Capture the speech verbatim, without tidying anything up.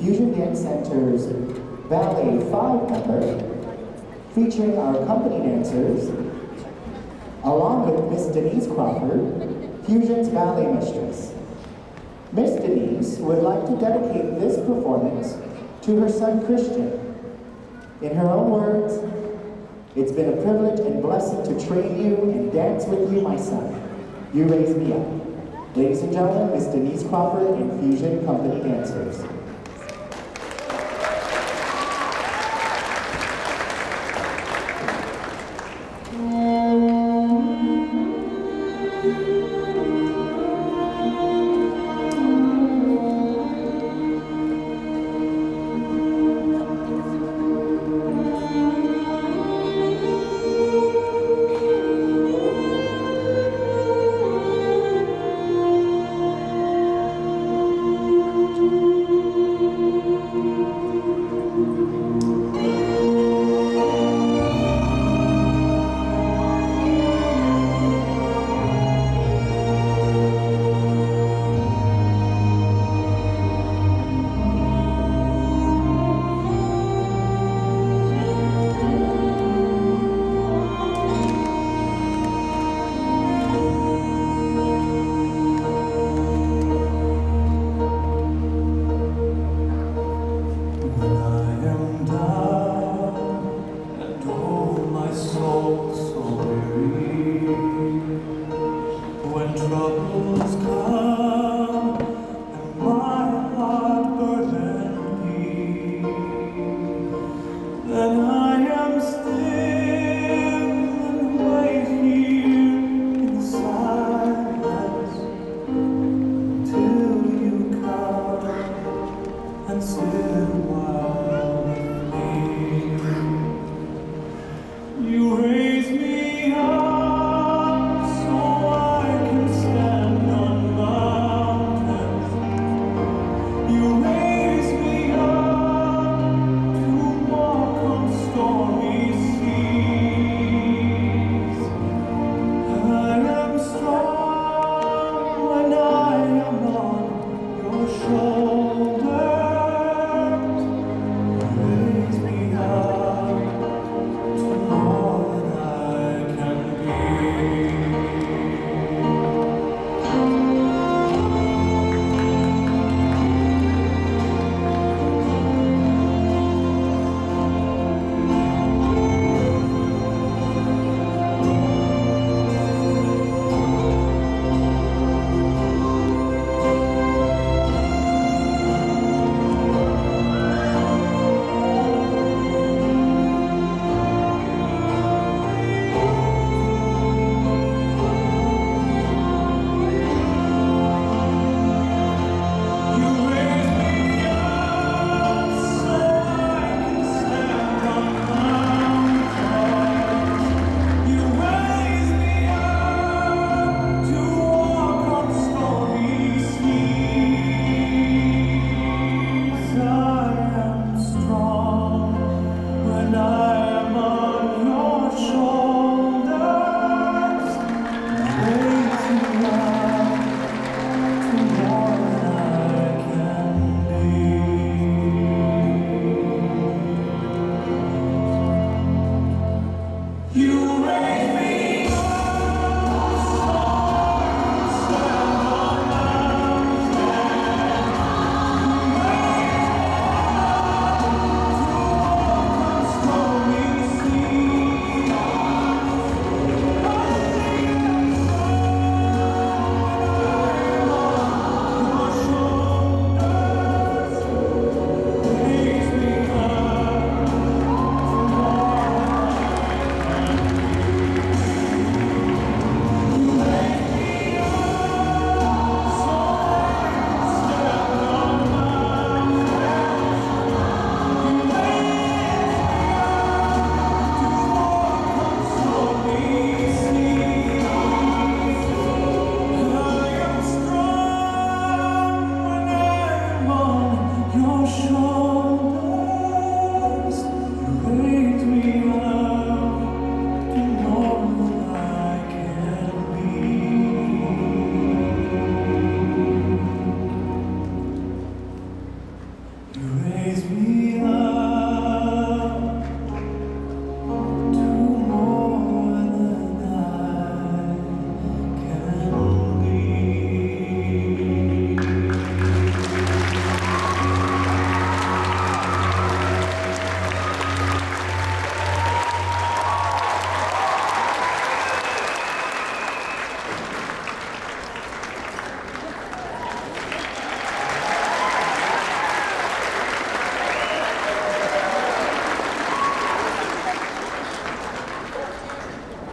Fusion Dance Center's Ballet five number, featuring our company dancers, along with Miss Denise Crawford, Fusion's ballet mistress. Miss Denise would like to dedicate this performance to her son Christian. In her own words, "It's been a privilege and blessing to train you and dance with you, my son. You raised me up." Ladies and gentlemen, Miss Denise Crawford and Fusion Company dancers. Shoulder You raise me